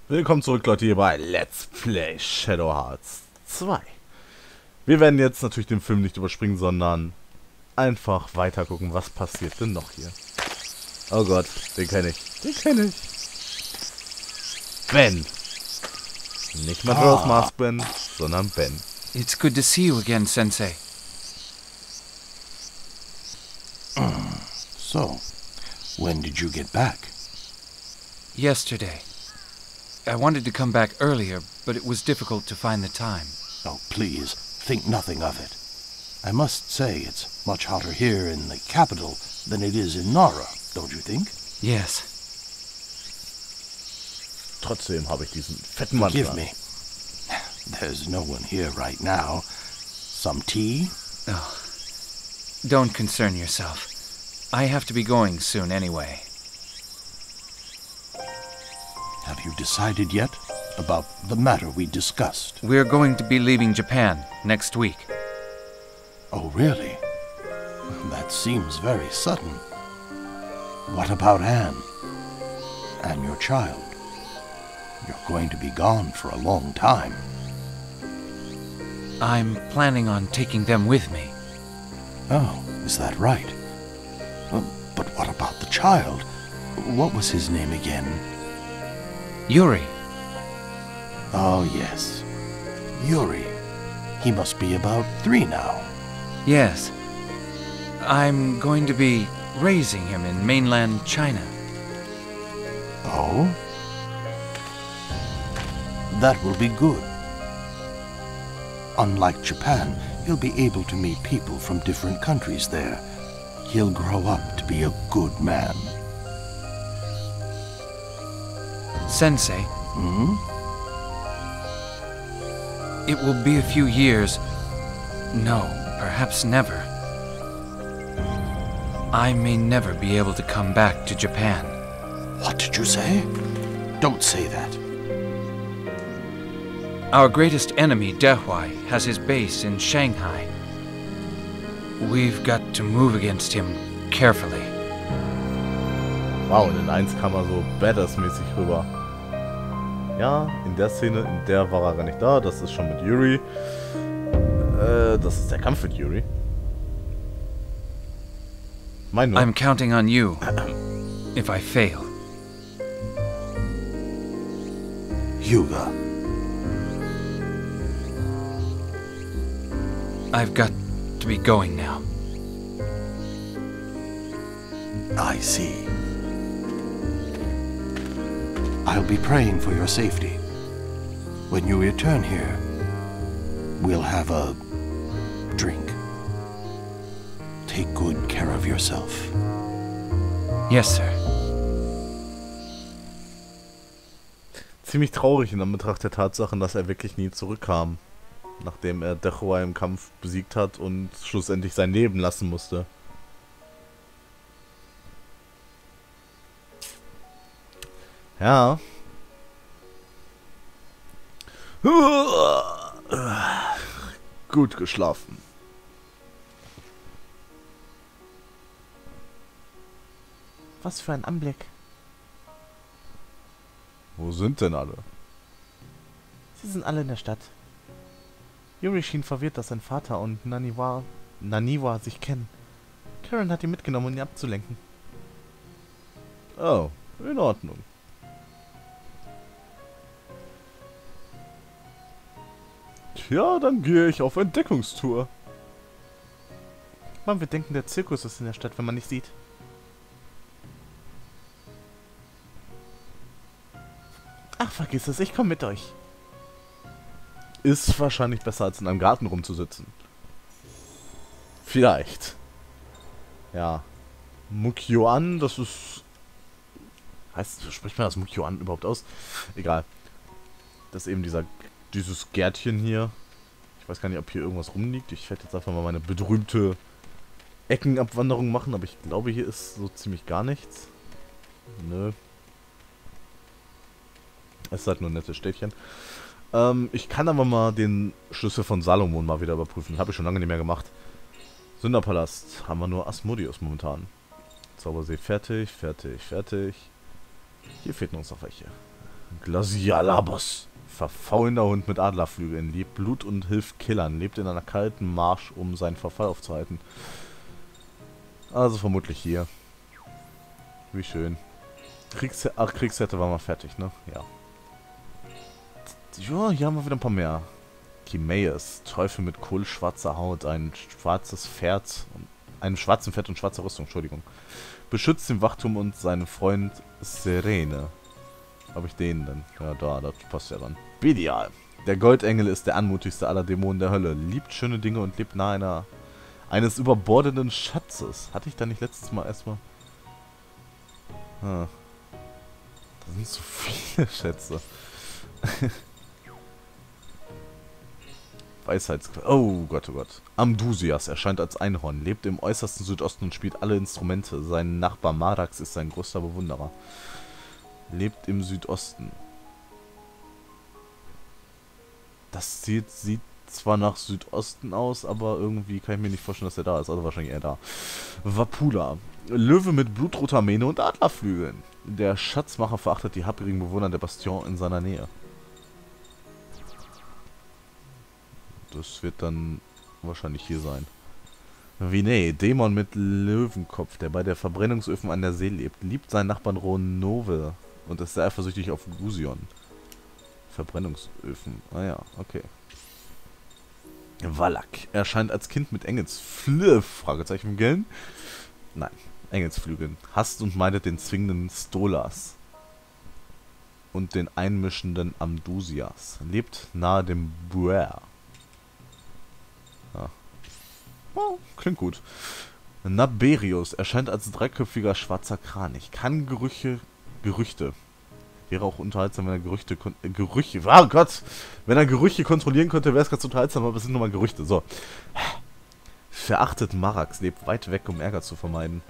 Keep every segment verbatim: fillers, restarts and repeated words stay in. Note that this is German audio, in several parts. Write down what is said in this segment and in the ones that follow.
Willkommen zurück, Leute, hier bei Let's Play Shadow Hearts zwei. Wir werden jetzt natürlich den Film nicht überspringen, sondern einfach weiter gucken, was passiert denn noch hier. Oh Gott, den kenne ich. Den kenne ich. Ben. Nicht Majora's Ah. Mask Ben, sondern Ben. It's good to see you again, Sensei. So, when did you get back? Yesterday. I wanted to come back earlier, but it was difficult to find the time. Oh, please, think nothing of it. I must say it's much hotter here in the capital than it is in Nara, don't you think? Yes. Trotzdem habe ich diesen fetten Mantel Give an. me. There's no one here right now. Some tea? Oh. Don't concern yourself. I have to be going soon anyway. Have you decided yet about the matter we discussed? We're going to be leaving Japan next week. Oh, really? That seems very sudden. What about Anne? And your child? You're going to be gone for a long time. I'm planning on taking them with me. Oh, is that right? Uh, But what about the child? What was his name again? Yuri. Oh, yes. Yuri. He must be about three now. Yes. I'm going to be raising him in mainland China. Oh? That will be good. Unlike Japan, he'll be able to meet people from different countries there. He'll grow up to be a good man. Sensei, Hmm? it will be a few years. No, perhaps never. I may never be able to come back to Japan. What did you say? Don't say that. Our greatest enemy, Dehuai, has his base in Shanghai. We've got to move against him carefully. Wow, und in eins kam er so badass-mäßig rüber. Ja, in der Szene, in der war er gar nicht da. Das ist schon mit Yuri. Äh, das ist der Kampf mit Yuri. Mein nur. I'm counting on you if I fail. Hyuga. I've got to be going now. I see. I'll be praying for your safety. When you return here, we'll have a drink. Take good care of yourself. Yes, sir. Ziemlich traurig in Anbetracht der Tatsachen, dass er wirklich nie zurückkam. Nachdem er Dehuai im Kampf besiegt hat und schlussendlich sein Leben lassen musste. Ja. Gut geschlafen. Was für ein Anblick. Wo sind denn alle? Sie sind alle in der Stadt. Yuri schien verwirrt, dass sein Vater und Naniwa, Naniwa sich kennen. Karen hat ihn mitgenommen, um ihn abzulenken. Oh, in Ordnung. Tja, dann gehe ich auf Entdeckungstour. Man wird denken, der Zirkus ist in der Stadt, wenn man nicht sieht. Ach, vergiss es, ich komme mit euch. Ist wahrscheinlich besser, als in einem Garten rumzusitzen. Vielleicht. Ja. Mukyoan, das ist... Heißt, spricht man das Mukyoan überhaupt aus? Egal. Das ist eben dieser, dieses Gärtchen hier. Ich weiß gar nicht, ob hier irgendwas rumliegt. Ich werde jetzt einfach mal meine berühmte Eckenabwanderung machen, aber ich glaube, hier ist so ziemlich gar nichts. Nö. Es ist halt nur ein nettes Städtchen. Ähm, ich kann aber mal den Schlüssel von Salomon mal wieder überprüfen. Habe ich schon lange nicht mehr gemacht. Sünderpalast. Haben wir nur Asmodeus momentan. Zaubersee fertig, fertig, fertig. Hier fehlt uns noch welche. Glacialabos. Verfaulender Hund mit Adlerflügeln. Liebt Blut und hilft Killern. Lebt in einer kalten Marsch, um seinen Verfall aufzuhalten. Also vermutlich hier. Wie schön. Kriegs Ach, Kriegshärte war mal fertig, ne? Ja. Ja, hier haben wir wieder ein paar mehr. Chimaeus. Teufel mit kohlschwarzer Haut. Ein schwarzes Pferd. Einem schwarzen Pferd und schwarzer Rüstung, Entschuldigung. Beschützt den Wachturm und seinen Freund Serene. Habe ich den denn? Ja, da, das passt ja dann. Belial. Der Goldengel ist der anmutigste aller Dämonen der Hölle. Liebt schöne Dinge und lebt nahe einer, eines überbordenden Schatzes. Hatte ich da nicht letztes Mal erstmal... Ah. Da sind so viele Schätze. Weisheitsquelle. Oh Gott, oh Gott. Amdusias erscheint als Einhorn, lebt im äußersten Südosten und spielt alle Instrumente. Sein Nachbar Marax ist sein größter Bewunderer. Lebt im Südosten. Das sieht, sieht zwar nach Südosten aus, aber irgendwie kann ich mir nicht vorstellen, dass er da ist. Also wahrscheinlich eher da. Vapula. Löwe mit blutroter Mähne und Adlerflügeln. Der Schatzmacher verachtet die habgierigen Bewohner der Bastion in seiner Nähe. Das wird dann wahrscheinlich hier sein. Vinay, Dämon mit Löwenkopf, der bei der Verbrennungsöfen an der See lebt, liebt seinen Nachbarn Ronove und ist sehr eifersüchtig auf Gusion. Verbrennungsöfen. Ah ja, okay. Wallach erscheint als Kind mit Engelsflügeln. Fragezeichen Geln? Nein, Engelsflügeln. Hasst und meidet den zwingenden Stolas und den einmischenden Amdusias. Lebt nahe dem Buer. Ah. Oh, klingt gut. Naberius erscheint als dreiköpfiger schwarzer Kranich. Kann Gerüche, Gerüchte. Wäre auch unterhaltsam, wenn er Gerüchte, äh, Gerüche, oh Gott, wenn er Gerüche kontrollieren könnte, wäre es ganz unterhaltsam, aber es sind nur mal Gerüchte. So. Verachtet Marax, lebt weit weg, um Ärger zu vermeiden.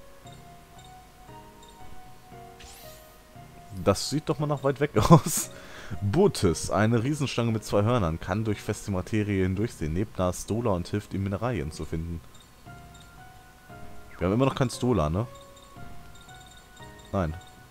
Das sieht doch mal nach weit weg aus. Botis, eine Riesenschlange mit zwei Hörnern, kann durch feste Materie hindurchsehen, lebt nahe Stola und hilft ihm, Mineralien zu finden. Wir haben immer noch kein Stola, ne? Nein.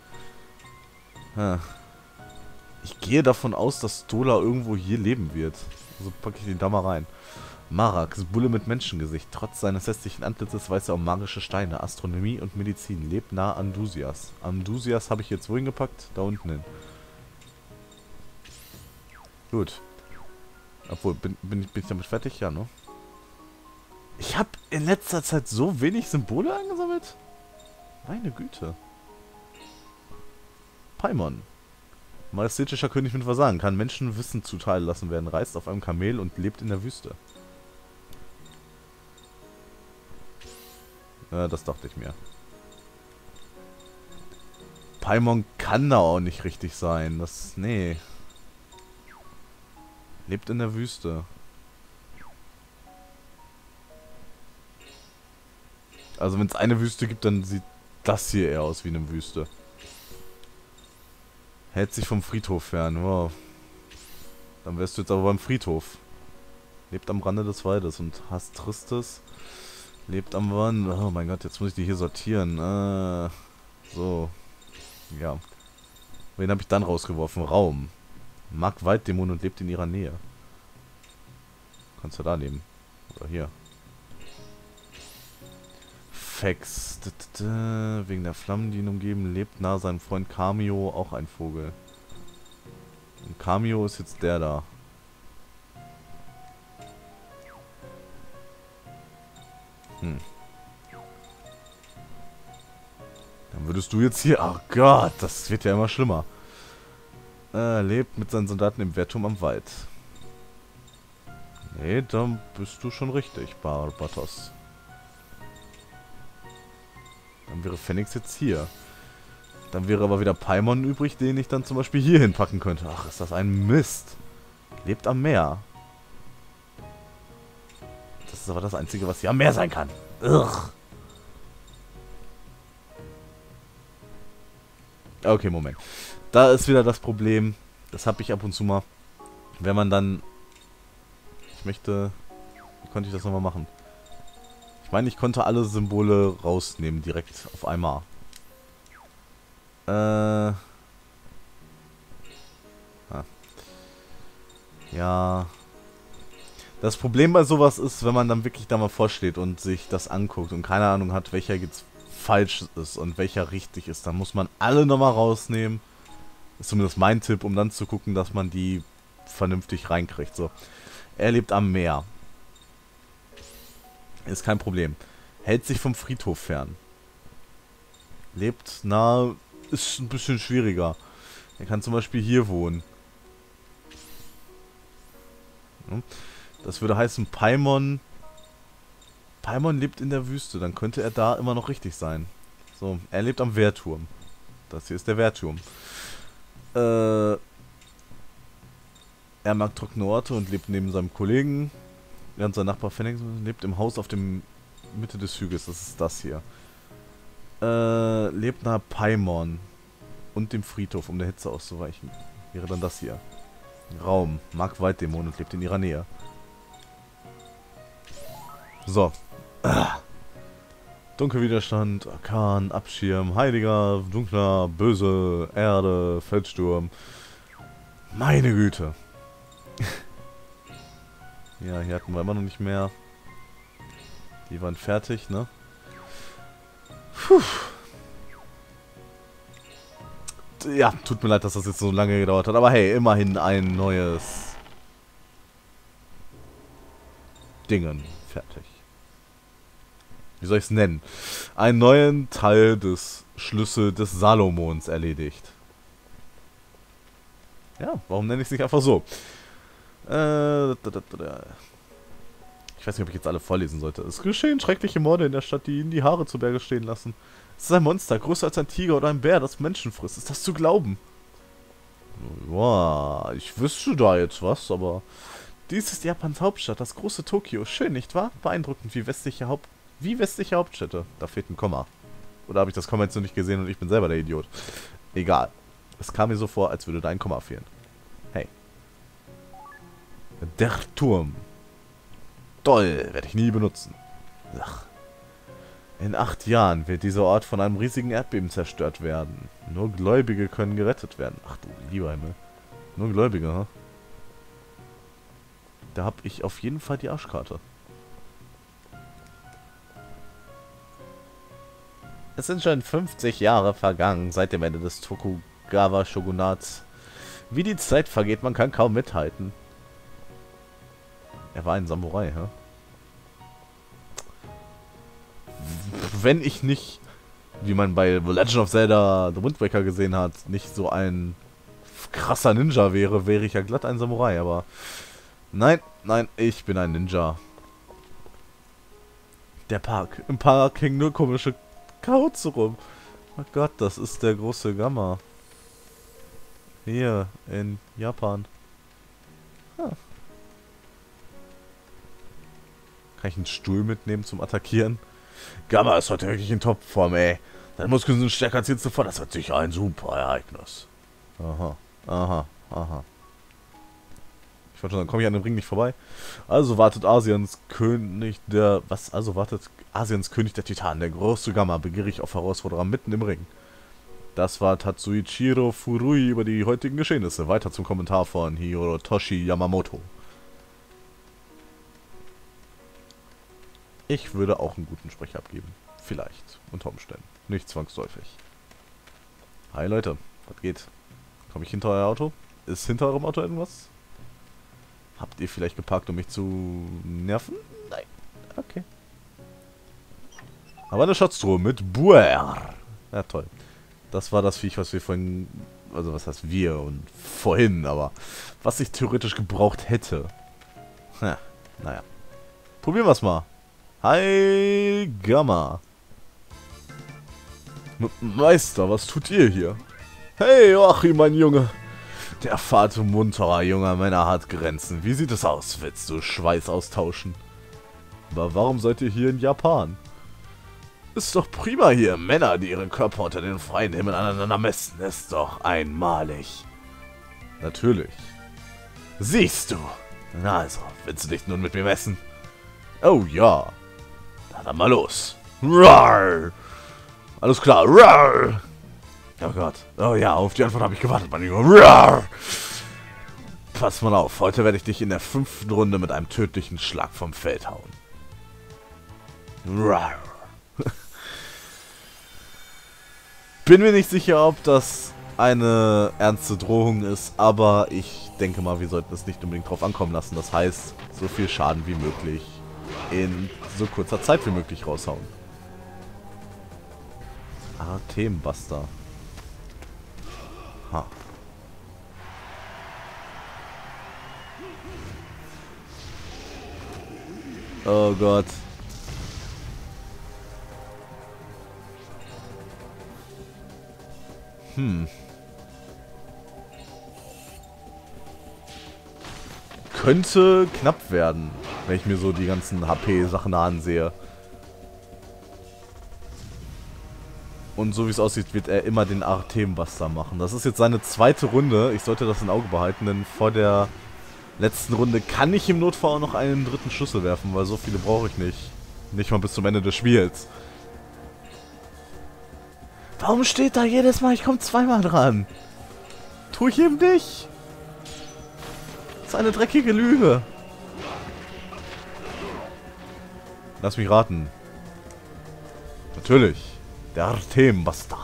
Ich gehe davon aus, dass Stola irgendwo hier leben wird. Also packe ich den da mal rein. Marax, Bulle mit Menschengesicht. Trotz seines hässlichen Antlitzes weiß er um magische Steine, Astronomie und Medizin. Lebt nahe Amdusias. Amdusias habe ich jetzt wohin gepackt? Da unten hin. Gut. Obwohl, bin, bin, ich, bin ich damit fertig? Ja, ne? Ich habe in letzter Zeit so wenig Symbole eingesammelt. Meine Güte. Paimon. Majestätischer König mit Versagen. Kann Menschen Wissen zuteil lassen werden. Reist auf einem Kamel und lebt in der Wüste. Ja, das dachte ich mir. Paimon kann da auch nicht richtig sein. Das... Nee. Lebt in der Wüste. Also wenn es eine Wüste gibt, dann sieht das hier eher aus wie eine Wüste. Hält sich vom Friedhof fern. Wow. Dann wärst du jetzt aber beim Friedhof. Lebt am Rande des Waldes und hasst Tristes. Lebt am Wand. Oh mein Gott, jetzt muss ich die hier sortieren. Äh, so. Ja. Wen habe ich dann rausgeworfen? Raum. Mag Walddämonen und lebt in ihrer Nähe. Kannst du da leben. Oder hier. Fex. Wegen der Flammen, die ihn umgeben, lebt nahe seinem Freund Cameo, auch ein Vogel. Und Cameo ist jetzt der da. Hm. Dann würdest du jetzt hier... Oh Gott, das wird ja immer schlimmer. Äh, lebt mit seinen Soldaten im Wehrturm am Wald. Nee, dann bist du schon richtig, Barbatos. Dann wäre Phoenix jetzt hier. Dann wäre aber wieder Paimon übrig, den ich dann zum Beispiel hier hinpacken könnte. Ach, ist das ein Mist. Lebt am Meer. Das ist aber das Einzige, was hier am Meer sein kann. Ugh. Okay, Moment. Da ist wieder das Problem. Das habe ich ab und zu mal. Wenn man dann... Ich möchte... Wie konnte ich das nochmal machen? Ich meine, ich konnte alle Symbole rausnehmen, direkt auf einmal. Äh... Ja. Das Problem bei sowas ist, wenn man dann wirklich da mal vorsteht und sich das anguckt und keine Ahnung hat, welcher jetzt falsch ist und welcher richtig ist, dann muss man alle nochmal rausnehmen. Ist zumindest mein Tipp, um dann zu gucken, dass man die vernünftig reinkriegt. So. Er lebt am Meer. Ist kein Problem. Hält sich vom Friedhof fern. Lebt nah, ist ein bisschen schwieriger. Er kann zum Beispiel hier wohnen. Das würde heißen, Paimon... Paimon lebt in der Wüste. Dann könnte er da immer noch richtig sein. So, er lebt am Wehrturm. Das hier ist der Wehrturm. Äh... Er mag trockene Orte und lebt neben seinem Kollegen. Während sein Nachbar Phoenix lebt im Haus auf dem Mitte des Hügels. Das ist das hier. Äh, lebt nahe Paimon und dem Friedhof, um der Hitze auszuweichen. Wäre dann das hier. Raum. Mag Walddämonen und lebt in ihrer Nähe. So. Ah. Dunkelwiderstand, Orkan, Abschirm, Heiliger, Dunkler, Böse, Erde, Feldsturm. Meine Güte. Ja, hier hatten wir immer noch nicht mehr. Die waren fertig, ne? Puh. Ja, tut mir leid, dass das jetzt so lange gedauert hat. Aber hey, immerhin ein neues Dingen fertig. Wie soll ich es nennen? Einen neuen Teil des Schlüssel des Salomons erledigt. Ja, warum nenne ich es nicht einfach so? Äh, ich weiß nicht, ob ich jetzt alle vorlesen sollte. Es geschehen schreckliche Morde in der Stadt, die ihnen die Haare zu Berge stehen lassen. Es ist ein Monster, größer als ein Tiger oder ein Bär, das Menschen frisst. Ist das zu glauben? Ja, ich wüsste da jetzt was, aber... Dies ist Japans Hauptstadt, das große Tokio. Schön, nicht wahr? Beeindruckend, wie westliche Haupt... Wie westliche Hauptstädte. Da fehlt ein Komma. Oder habe ich das Komma jetzt noch nicht gesehen und ich bin selber der Idiot? Egal. Es kam mir so vor, als würde da ein Komma fehlen. Hey. Der Turm. Toll, werde ich nie benutzen. Ach. In acht Jahren wird dieser Ort von einem riesigen Erdbeben zerstört werden. Nur Gläubige können gerettet werden. Ach du lieber Himmel. Nur Gläubige, hm? Da habe ich auf jeden Fall die Arschkarte. Es sind schon fünfzig Jahre vergangen seit dem Ende des Tokugawa-Shogunats. Wie die Zeit vergeht, man kann kaum mithalten. Er war ein Samurai, hä? Wenn ich nicht, wie man bei The Legend of Zelda The Wind Waker gesehen hat, nicht so ein krasser Ninja wäre, wäre ich ja glatt ein Samurai, aber nein, nein, ich bin ein Ninja. Der Park. Im Park hängen nur komische Kauz rum. Oh Gott, das ist der große Gamma. Hier in Japan. Ah. Kann ich einen Stuhl mitnehmen zum Attackieren? Gamma ist heute wirklich in Topform, ey. Deine Muskeln sind stärker als je zuvor. Das wird sicher ein super Ereignis. Aha, aha, aha. Ich wollte schon sagen, komme ich an dem Ring nicht vorbei? Also wartet Asiens König der... Was? Also wartet Asiens König der Titanen, der große Gamma, begierig auf Herausforderer mitten im Ring. Das war Tatsuichiro Furui über die heutigen Geschehnisse. Weiter zum Kommentar von Hirotoshi Yamamoto. Ich würde auch einen guten Sprecher abgeben. Vielleicht. Unter Umständen. Nicht zwangsläufig. Hi Leute. Was geht? Komme ich hinter euer Auto? Ist hinter eurem Auto irgendwas? Habt ihr vielleicht geparkt, um mich zu nerven? Nein. Okay. Aber eine Schatztruhe mit Buer. Ja, toll. Das war das Viech, was wir vorhin... Also, was heißt wir und vorhin, aber... Was ich theoretisch gebraucht hätte. Ja, naja. Probieren wir es mal. Hi, Gamma. M Meister, was tut ihr hier? Hey, Joachim, mein Junge. Der Pfad munterer junger Männer hat Grenzen. Wie sieht es aus? Willst du Schweiß austauschen? Aber warum seid ihr hier in Japan? Ist doch prima hier. Männer, die ihre Körper unter den freien Himmel aneinander messen. Ist doch einmalig. Natürlich. Siehst du. Na also, willst du dich nun mit mir messen? Oh ja. Na dann mal los. Rar. Alles klar. Rar. Oh Gott. Oh ja, auf die Antwort habe ich gewartet, mein Junge. Rar. Pass mal auf, heute werde ich dich in der fünften Runde mit einem tödlichen Schlag vom Feld hauen. Rar. Bin mir nicht sicher, ob das eine ernste Drohung ist, aber ich denke mal, wir sollten es nicht unbedingt drauf ankommen lassen. Das heißt, so viel Schaden wie möglich in so kurzer Zeit wie möglich raushauen. Artembuster. Ha. Oh Gott. Hm. Könnte knapp werden, wenn ich mir so die ganzen H P-Sachen ansehe. Und so wie es aussieht, wird er immer den Artembuster machen. Das ist jetzt seine zweite Runde. Ich sollte das im Auge behalten, denn vor der letzten Runde kann ich im Notfall auch noch einen dritten Schlüssel werfen, weil so viele brauche ich nicht. Nicht mal bis zum Ende des Spiels. Warum steht da jedes Mal, ich komme zweimal dran? Tue ich eben nicht. Das ist eine dreckige Lüge. Lass mich raten. Natürlich. Der Artembuster.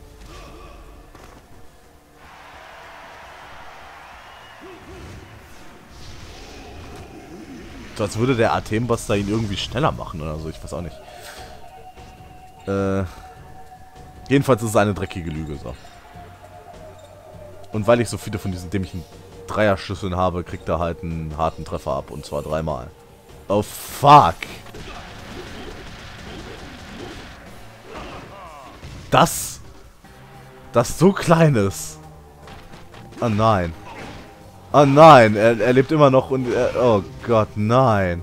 So als würde der Artembuster ihn irgendwie schneller machen oder so. Ich weiß auch nicht. Äh... Jedenfalls ist es eine dreckige Lüge, so. Und weil ich so viele von diesen dämlichen Dreierschlüsseln habe, kriegt er halt einen harten Treffer ab. Und zwar dreimal. Oh, fuck. Das... Das so klein ist. Oh nein. Oh nein, er, er lebt immer noch und... Er, oh Gott, nein.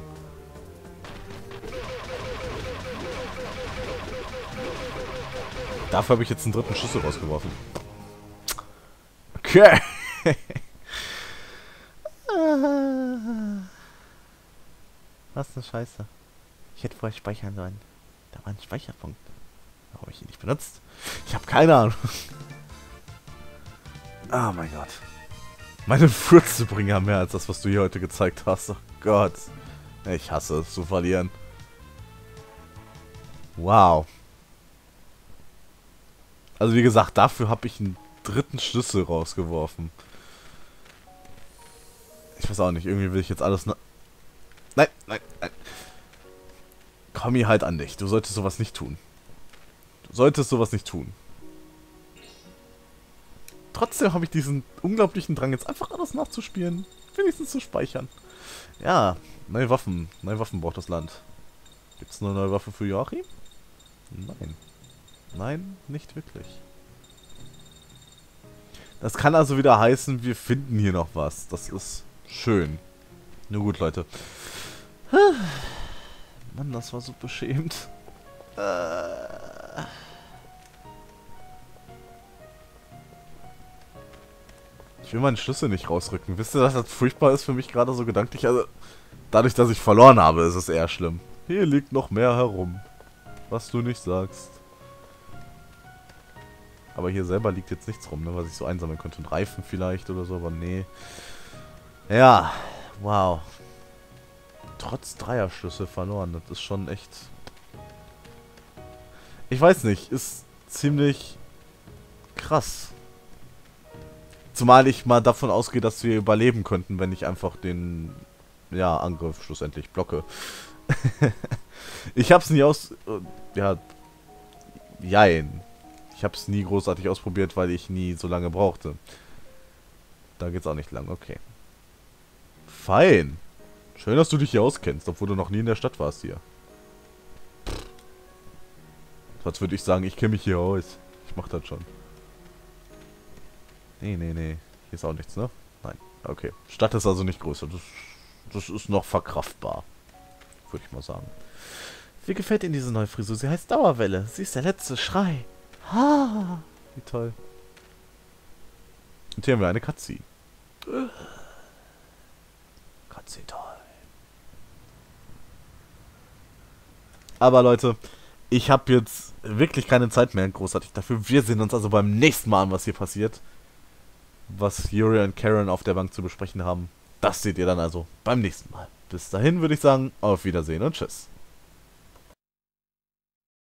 Dafür habe ich jetzt einen dritten Schlüssel rausgeworfen. Okay. Was eine Scheiße. Ich hätte vorher speichern sollen. Da war ein Speicherpunkt. Warum habe ich ihn nicht benutzt? Ich habe keine Ahnung. Oh mein Gott. Meine Fürze bringen ja mehr als das, was du hier heute gezeigt hast. Oh Gott. Ich hasse es zu verlieren. Wow. Also wie gesagt, dafür habe ich einen dritten Schlüssel rausgeworfen. Ich weiß auch nicht, irgendwie will ich jetzt alles... Nein, nein, nein. Komm hier halt an dich. Du solltest sowas nicht tun. Du solltest sowas nicht tun. Trotzdem habe ich diesen unglaublichen Drang, jetzt einfach alles nachzuspielen. Wenigstens zu speichern. Ja, neue Waffen. Neue Waffen braucht das Land. Gibt es eine neue Waffe für Joachim? Nein. Nein, nicht wirklich. Das kann also wieder heißen, wir finden hier noch was. Das ist schön. Nur gut, Leute. Mann, das war so beschämt. Ich will meinen Schlüssel nicht rausrücken. Wisst ihr, dass das furchtbar ist für mich gerade so gedanklich? Also, dadurch, dass ich verloren habe, ist es eher schlimm. Hier liegt noch mehr herum. Was du nicht sagst. Aber hier selber liegt jetzt nichts rum, ne, was ich so einsammeln könnte. Ein Reifen vielleicht oder so, aber nee. Ja, wow. Trotz Dreierschlüssel verloren, das ist schon echt... Ich weiß nicht, ist ziemlich krass. Zumal ich mal davon ausgehe, dass wir überleben könnten, wenn ich einfach den, ja, Angriff schlussendlich blocke. Ich hab's nie aus... Ja... Jein. Ich habe es nie großartig ausprobiert, weil ich nie so lange brauchte. Da geht's auch nicht lang, okay. Fein. Schön, dass du dich hier auskennst, obwohl du noch nie in der Stadt warst hier. Sonst würde ich sagen, ich kenne mich hier aus. Ich mach das schon. Nee, nee, nee. Hier ist auch nichts, ne? Nein. Okay. Stadt ist also nicht größer. Das, das ist noch verkraftbar. Würde ich mal sagen. Wie gefällt Ihnen diese neue Frisur? Sie heißt Dauerwelle. Sie ist der letzte Schrei. Ha! Wie toll. Und hier haben wir eine Cutscene. Cutscene toll. Aber Leute, ich habe jetzt wirklich keine Zeit mehr großartig dafür. Wir sehen uns also beim nächsten Mal an, was hier passiert. was Yuri und Karen auf der Bank zu besprechen haben, das seht ihr dann also beim nächsten Mal. Bis dahin würde ich sagen, auf Wiedersehen und tschüss.